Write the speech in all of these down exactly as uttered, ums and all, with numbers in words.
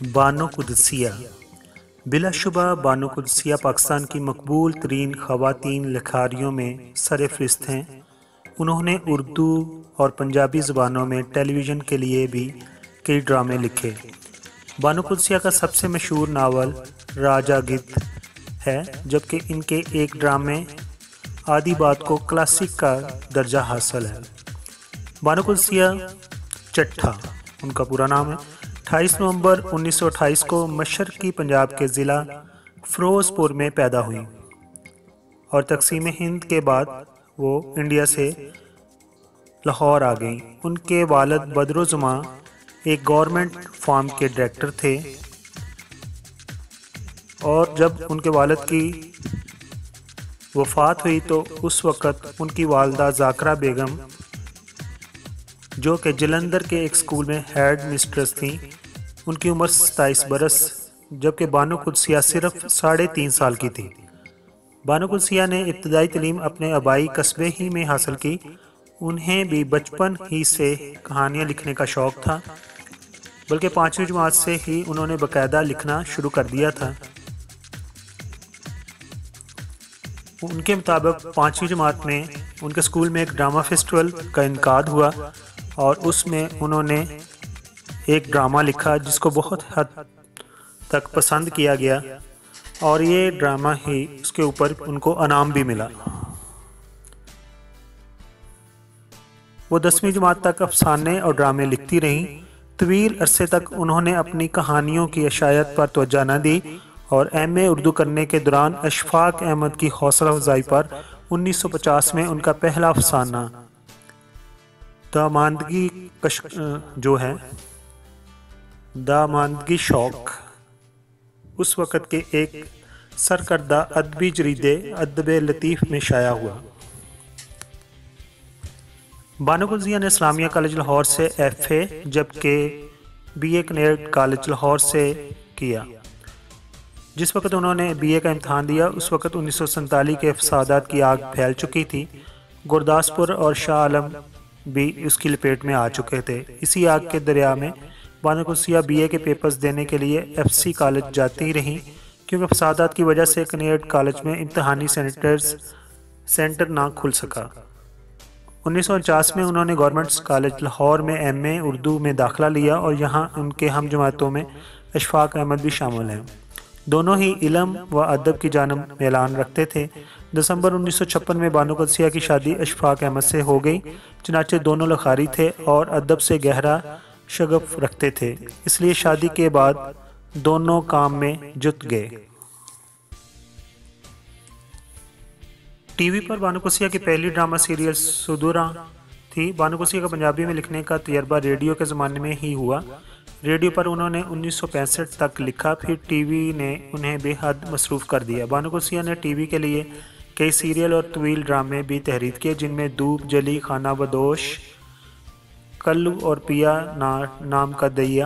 بانو قدسیہ بلا شبہ بانو قدسیہ پاکستان کی مقبول ترین خواتین لکھاریوں میں سر فہرست ہیں۔ انہوں نے اردو اور پنجابی زبانوں میں ٹیلی ویژن کے لیے بھی کئی ڈرامے لکھے۔ بانو قدسیہ کا سب سے مشہور ناول راجہ گدھ ہے، جبکہ ان کے ایک ڈرامے آدھی بات کو کلاسک کا درجہ حاصل ہے۔ بانو قدسیہ چٹھا ان کا پورا نام ہے، اٹھائیس نومبر انیس سو اٹھائیس کو مشرقی پنجاب کے ضلع فیروز پور میں پیدا ہوئیں اور تقسیم ہند کے بعد وہ انڈیا سے لاہور آ گئیں۔ ان کے والد بدرالزماں ایک گورنمنٹ فارم کے ڈائریکٹر تھے، اور جب ان کے والد کی وفات ہوئی تو اس وقت ان کی والدہ ذاکرہ بیگم، جو کہ جلندھر کے ایک اسکول میں ہیڈ مسٹرس تھیں، ان کی عمر ستائیس برس، جبکہ بانو قدسیہ صرف ساڑھے تین سال کی تھی۔ بانو قدسیہ نے ابتدائی تعلیم اپنے آبائی قصبے ہی میں حاصل کی۔ انہیں بھی بچپن ہی سے کہانیاں لکھنے کا شوق تھا، بلکہ پانچویں جماعت سے ہی انہوں نے باقاعدہ لکھنا شروع کر دیا تھا۔ ان کے مطابق پانچویں جماعت میں ان کے اسکول میں ایک ڈرامہ فیسٹیول کا انعقاد ہوا اور اس میں انہوں نے ایک ڈرامہ لکھا جس کو بہت حد تک پسند کیا گیا، اور یہ ڈرامہ ہی اس کے اوپر ان کو انعام بھی ملا۔ وہ دسویں جماعت تک افسانے اور ڈرامے لکھتی رہیں۔ طویل عرصے تک انہوں نے اپنی کہانیوں کی اشاعت پر توجہ نہ دی، اور ایم اے اردو کرنے کے دوران اشفاق احمد کی حوصلہ افزائی پر انیس سو پچاس میں ان کا پہلا افسانہ داماندگی جو ہے داماندگی شوق اس وقت کے ایک سرکردہ ادبی جریدے ادب لطیف میں شائع ہوا۔ بانو قدسیہ نے اسلامیہ کالج لاہور سے ایف اے جبکہ B A Kinnaird college Lahore سے کیا۔ جس وقت انہوں نے بی اے کا امتحان دیا اس وقت انیس سو سنتالیس کے فسادات کی آگ پھیل چکی تھی۔ گرداسپور اور شاہ عالم بھی اس کی لپیٹ میں آ چکے تھے۔ اسی آگ کے دریا میں بانو قدسیہ بی اے کے پیپرز دینے کے لیے ایف سی کالج جاتی رہیں، کیونکہ فسادات کی وجہ سے کنیڈ کالج میں امتحانی سینٹرز سینٹر نہ کھل سکا۔ انیس سو انچاس میں انہوں نے گورنمنٹ کالج لاہور میں ایم اے اردو میں داخلہ لیا، اور یہاں ان کے ہم جماعتوں میں اشفاق احمد بھی شامل ہیں۔ دونوں ہی علم و ادب کی جانب میلان رکھتے تھے۔ دسمبر انیس سو چھپن میں بانو قدسیہ کی شادی اشفاق احمد سے ہو گئی، چنانچہ دونوں لکھاری تھے اور ادب سے گہرا شغف رکھتے تھے، اس لیے شادی کے بعد دونوں کام میں جت گئے۔ ٹی وی پر بانو قدسیہ کی پہلی ڈرامہ سیریل سدھوراں تھی۔ بانو قدسیہ کا پنجابی میں لکھنے کا تجربہ ریڈیو کے زمانے میں ہی ہوا۔ ریڈیو پر انہوں نے انیس سو پینسٹھ تک لکھا، پھر ٹی وی نے انہیں بے حد مصروف کر دیا۔ بانو قدسیہ نے ٹی وی کے لیے کئی سیریل اور طویل ڈرامے بھی تحریر کیے، جن میں دھوپ جلی، خانہ بدوش، کلو اور پیا نام کا دیا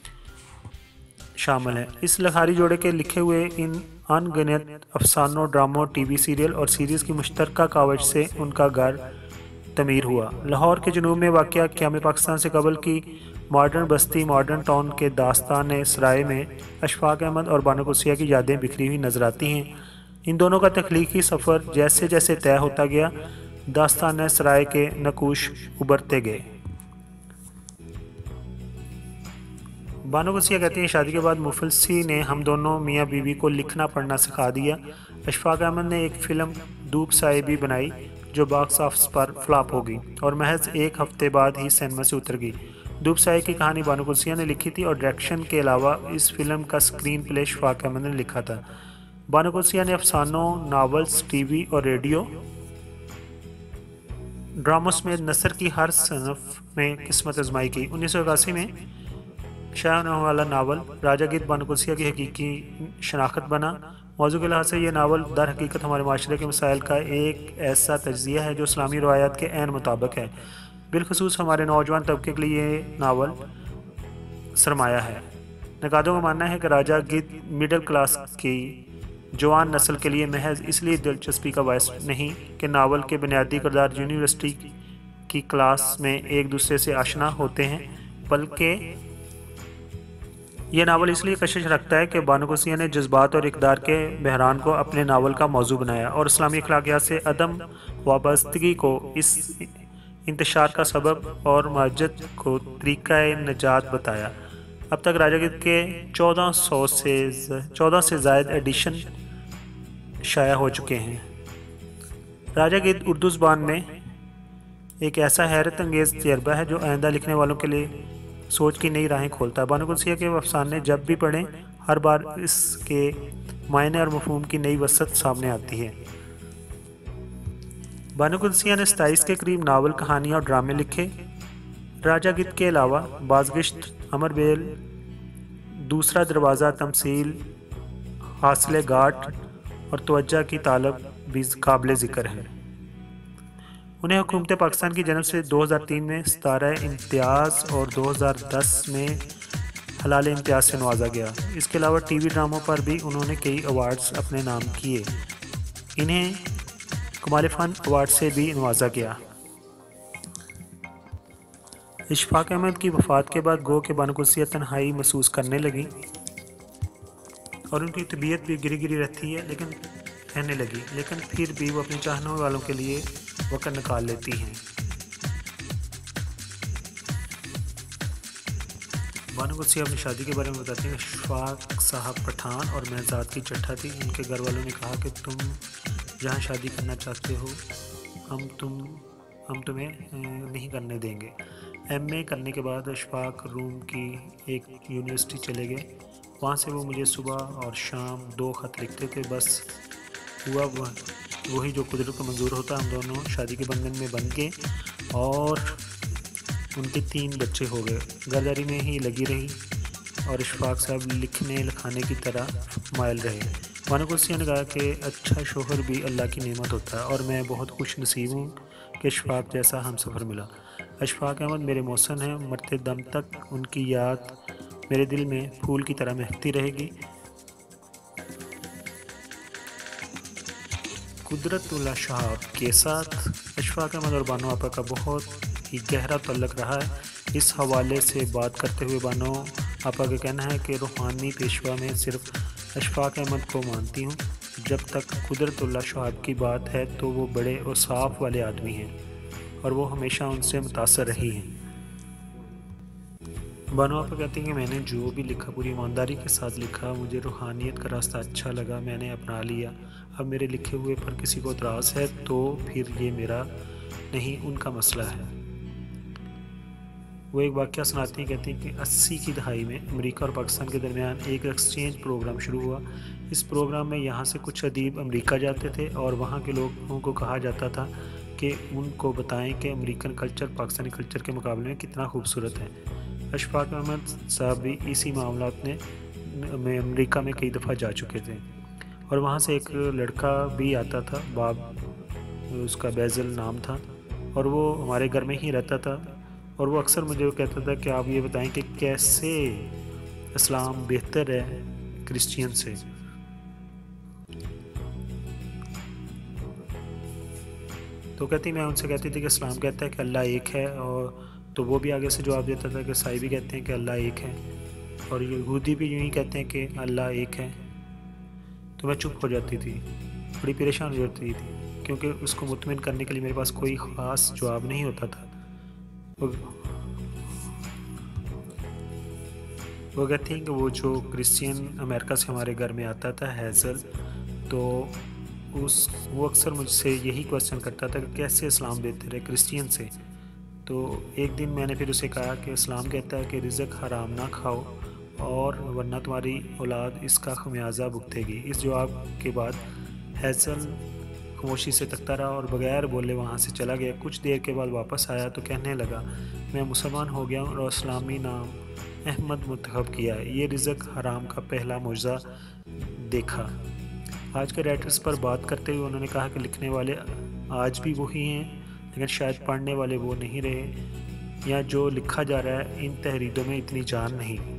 شامل ہیں۔ اس لکھاری جوڑے کے لکھے ہوئے ان ان گنت افسانوں، ڈراموں، ٹی وی سیریل اور سیریز کی مشترکہ کاوش سے ان کا گھر تعمیر ہوا۔ لاہور کے جنوب میں واقع قیام پاکستان سے قبل کی ماڈرن بستی ماڈرن ٹاؤن کے داستان سرائے میں اشفاق احمد اور بانو قدسیہ کی یادیں بکھری ہوئی نظر آتی ہیں۔ ان دونوں کا تخلیقی سفر جیسے جیسے طے ہوتا گیا، داستان سرائے کے نقوش ابھرتے گئے۔ بانو قدسیہ کہتے ہیں، شادی کے بعد مفلسی نے ہم دونوں میاں بیوی کو لکھنا پڑھنا سکھا دیا۔ اشفاق احمد نے ایک فلم دھوپ سائے بھی بنائی جو باکس آفس پر فلاپ ہو گئی اور محض ایک ہفتے بعد ہی سینما سے اتر گئی۔ دھوپ سائے کی کہانی بانو قدسیہ نے لکھی تھی، اور ڈائریکشن کے علاوہ اس فلم کا اسکرین پلے اشفاق احمد نے لکھا تھا۔ بانو قدسیہ نے افسانوں، ناولز، ٹی وی اور ریڈیو ڈراموں سمیت نثر کی ہر صنف میں قسمت آزمائی کی۔ انیس سو اکاسی میں شائع ہونے والا ناول راجہ گدھ بانو قدسیہ کی حقیقی شناخت بنا۔ موضوع کے لحاظ سے یہ ناول در حقیقت ہمارے معاشرے کے مسائل کا ایک ایسا تجزیہ ہے جو اسلامی روایات کے عین مطابق ہے۔ بالخصوص ہمارے نوجوان طبقے کے لیے یہ ناول سرمایہ ہے۔ نقادوں کا ماننا ہے کہ راجہ گدھ مڈل کلاس کی جوان نسل کے لیے محض اس لیے دلچسپی کا باعث نہیں کہ ناول کے بنیادی کردار یونیورسٹی کی کلاس میں ایک دوسرے سے آشنا ہوتے ہیں، بلکہ یہ ناول اس لیے کشش رکھتا ہے کہ بانو قدسیہ نے جذبات اور اقدار کے بحران کو اپنے ناول کا موضوع بنایا اور اسلامی اخلاقیات سے عدم وابستگی کو اس انتشار کا سبب اور معجزت کو طریقہ نجات بتایا۔ اب تک راجہ گدھ کے چودہ سو سے چودہ سے زائد ایڈیشن شائع ہو چکے ہیں۔ راجہ گدھ اردو زبان میں ایک ایسا حیرت انگیز تجربہ ہے جو آئندہ لکھنے والوں کے لیے سوچ کی نئی راہیں کھولتا ہے۔ بانو قدسیہ کے افسانے جب بھی پڑھیں ہر بار اس کے معنی اور مفہوم کی نئی وسعت سامنے آتی ہے۔ بانو قدسیہ نے ستائیس کے قریب ناول، کہانیاں اور ڈرامے لکھے۔ راجہ گدھ کے علاوہ بازگشت، امر بیل، دوسرا دروازہ، تمثیل، حاصل گاٹ اور توجہ کی طالب بھی قابل ذکر ہے۔ انہیں حکومت پاکستان کی جانب سے دو ہزار تین میں ستارہ امتیاز اور دو ہزار دس میں ہلال امتیاز سے نوازا گیا۔ اس کے علاوہ ٹی وی ڈراموں پر بھی انہوں نے کئی ایوارڈز اپنے نام کیے۔ انہیں کمال فن ایوارڈ سے بھی نوازا گیا۔ اشفاق احمد کی وفات کے بعد گو کہ بانو قدسیہ تنہائی محسوس کرنے لگی اور ان کی طبیعت بھی گری گری رہتی ہے لیکن رہنے لگی، لیکن پھر بھی وہ اپنے چاہنے والوں کے لیے وقت نکال لیتی ہیں۔ بانو قدسیہ اپنی شادی کے بارے میں بتاتی ہیں کہ اشفاق صاحب پٹھان اور میں ذات کی چٹھا تھی۔ ان کے گھر والوں نے کہا کہ تم جہاں شادی کرنا چاہتے ہو ہم تم ہم تمہیں نہیں کرنے دیں گے۔ ایم اے کرنے کے بعد اشفاق روم کی ایک یونیورسٹی چلے گئے۔ وہاں سے وہ مجھے صبح اور شام دو خط لکھتے تھے، بس ہوا وہی جو قدرت کو منظور ہوتا۔ ہم دونوں شادی کے بندھن میں بندھ گئے اور ان کے تین بچے ہو گئے۔ گھرداری میں ہی لگی رہی اور اشفاق صاحب لکھنے لکھانے کی طرح مائل رہے۔ بانو قدسیہ نے کہا کہ اچھا شوہر بھی اللہ کی نعمت ہوتا ہے اور میں بہت خوش نصیب ہوں کہ اشفاق جیسا ہم سفر ملا۔ اشفاق احمد میرے محسن ہیں، مرتے دم تک ان کی یاد میرے دل میں پھول کی طرح مہکتی رہے گی۔ قدرت اللہ شہاب کے ساتھ اشفاق احمد اور بانو آپا کا بہت ہی گہرا تعلق رہا ہے۔ اس حوالے سے بات کرتے ہوئے بانو آپا کا کہنا ہے کہ روحانی پیشوا میں صرف اشفاق احمد کو مانتی ہوں۔ جب تک قدرت اللہ شہاب کی بات ہے تو وہ بڑے اوصاف والے آدمی ہیں اور وہ ہمیشہ ان سے متاثر رہی ہیں۔ بانو آپا کہتی ہیں کہ میں نے جو بھی لکھا پوری ایمانداری کے ساتھ لکھا، مجھے روحانیت کا راستہ اچھا لگا، میں نے اپنا لیا۔ اب میرے لکھے ہوئے پر کسی کو اعتراض ہے تو پھر یہ میرا نہیں، ان کا مسئلہ ہے۔ وہ ایک واقعہ سناتی ہیں، کہتی ہیں کہ اسی کی دہائی میں امریکہ اور پاکستان کے درمیان ایک ایکسچینج پروگرام شروع ہوا۔ اس پروگرام میں یہاں سے کچھ ادیب امریکہ جاتے تھے اور وہاں کے لوگوں کو کہا جاتا تھا کہ ان کو بتائیں کہ امریکن کلچر پاکستانی کلچر کے مقابلے میں کتنا خوبصورت ہے۔ اشفاق احمد صاحب بھی اسی معاملات نے میں امریکہ میں کئی دفعہ جا چکے تھے اور وہاں سے ایک لڑکا بھی آتا تھا، باب اس کا بیزل نام تھا، اور وہ ہمارے گھر میں ہی رہتا تھا اور وہ اکثر مجھے کہتا تھا کہ آپ یہ بتائیں کہ کیسے اسلام بہتر ہے کرسچین سے۔ تو کہتی میں ان سے کہتی تھی کہ اسلام کہتا ہے کہ اللہ ایک ہے، اور تو وہ بھی آگے سے جواب دیتا تھا کہ عیسائی بھی کہتے ہیں کہ اللہ ایک ہے اور یہودی بھی یوں ہی کہتے ہیں کہ اللہ ایک ہے۔ تو میں چپ ہو جاتی تھی، بڑی پریشان ہو جاتی تھی کیونکہ اس کو مطمئن کرنے کے لیے میرے پاس کوئی خاص جواب نہیں ہوتا تھا۔ وہ کہتی ہیں کہ وہ جو کرسچین امریکہ سے ہمارے گھر میں آتا تھا، ہیزل، تو اس وہ اکثر مجھ سے یہی کویسچن کرتا تھا کہ کیسے اسلام بہتر ہے کرسچین سے۔ تو ایک دن میں نے پھر اسے کہا کہ اسلام کہتا ہے کہ رزق حرام نہ کھاؤ اور ورنہ تمہاری اولاد اس کا خمیازہ بھگتے گی۔ اس جواب کے بعد ہیزل خاموشی سے تکتا رہا اور بغیر بولے وہاں سے چلا گیا۔ کچھ دیر کے بعد واپس آیا تو کہنے لگا میں مسلمان ہو گیا ہوں اور اسلامی نام احمد منتخب کیا ہے۔ یہ رزق حرام کا پہلا معجزہ دیکھا۔ آج کے رائٹرز پر بات کرتے ہوئے انہوں نے کہا کہ لکھنے والے آج بھی وہی ہیں لیکن شاید پڑھنے والے وہ نہیں رہے، یا جو لکھا جا رہا ہے ان تحریروں میں اتنی جان نہیں۔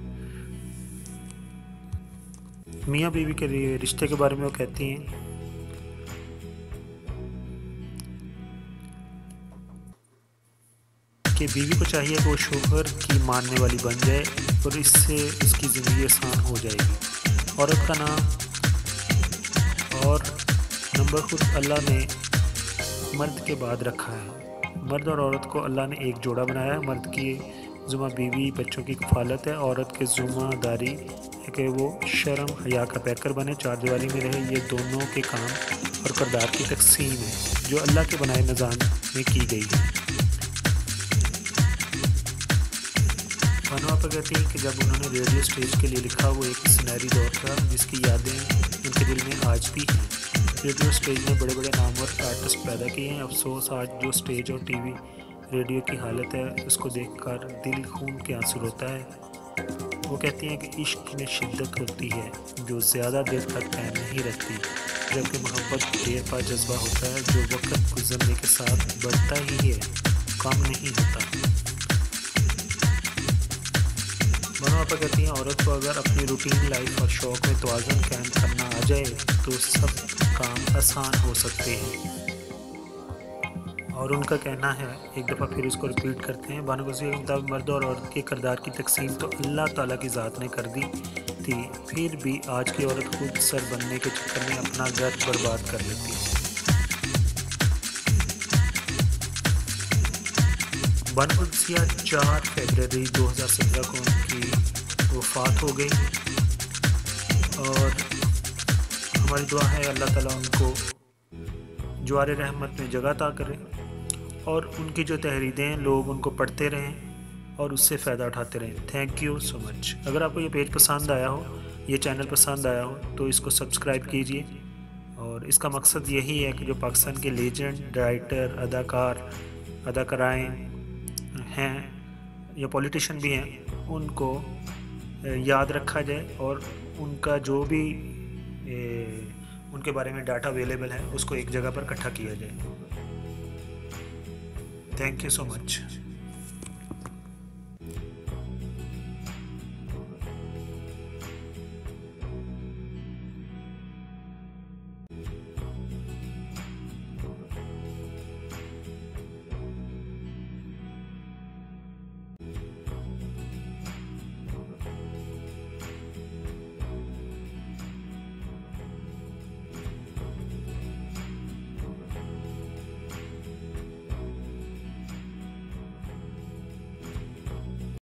میاں بیوی کے رشتے کے بارے میں وہ کہتی ہیں کہ بیوی کو چاہیے کہ وہ شوہر کی ماننے والی بن جائے اور اس سے اس کی زندگی آسان ہو جائے گی۔ عورت کا نام اور نمبر خود اللہ نے مرد کے بعد رکھا ہے۔ مرد اور عورت کو اللہ نے ایک جوڑا بنایا ہے۔ مرد کی ذمہ بیوی بچوں کی کفالت ہے، عورت کی ذمہ داری ہے کہ وہ شرم حیا کا پیکر بنے، چار دیواری میں رہے۔ یہ دونوں کے کام اور کردار کی تقسیم ہے جو اللہ کے بنائے نظام میں کی گئی ہے۔ بانو آپا کہتی ہیں کہ جب انہوں نے ریڈیو اسٹیج کے لیے لکھا وہ ایک سنہری دور تھا جس کی یادیں ان کے دل میں آج بھی ہیں۔ ریڈیو اسٹیج نے بڑے بڑے نامور آرٹسٹ پیدا کیے ہیں۔ افسوس آج جو اسٹیج اور ٹی وی ریڈیو کی حالت ہے اس کو دیکھ کر دل خون کے آنسو روتا ہے۔ وہ کہتی ہیں کہ عشق میں شدت ہوتی ہے جو زیادہ دیر تک قائم نہیں رہتی، جبکہ محبت دیر پا جذبہ ہوتا ہے جو وقت گزرنے کے ساتھ بڑھتا ہی ہے، کم نہیں ہوتا۔ بانو آپا کہتی ہیں عورت کو اگر اپنی روٹین لائف اور شوق میں توازن قائم کرنا آ جائے تو سب کام آسان ہو سکتے ہیں۔ اور ان کا کہنا ہے، ایک دفعہ پھر اس کو ریپیٹ کرتے ہیں، بانو غزیہ کے مطابق مرد اور عورت کے کردار کی تقسیم تو اللہ تعالیٰ کی ذات نے کر دی تھی، پھر بھی آج کی عورت خود سر بننے کے چکر میں اپنا گھر برباد کر لیتی ہے۔ بانو غزیہ چار فروری دو ہزار سترہ کو ان کی وفات ہو گئی، اور ہماری دعا ہے اللہ تعالیٰ ان کو جوار رحمت میں جگہ عطا کرے اور ان کی جو تحریریں ہیں لوگ ان کو پڑھتے رہیں اور اس سے فائدہ اٹھاتے رہیں۔ Thank you so much. اگر آپ کو یہ پیج پسند آیا ہو، یہ چینل پسند آیا ہو تو اس کو سبسکرائب کیجئے، اور اس کا مقصد یہی ہے کہ جو پاکستان کے لیجنڈ رائٹر، اداکار، اداکارائیں ہیں یا پولیٹیشین بھی ہیں ان کو یاد رکھا جائے اور ان کا جو بھی ان کے بارے میں ڈاٹا اویلیبل ہے اس کو ایک جگہ پر اکٹھا کیا جائے۔ Thank you so much.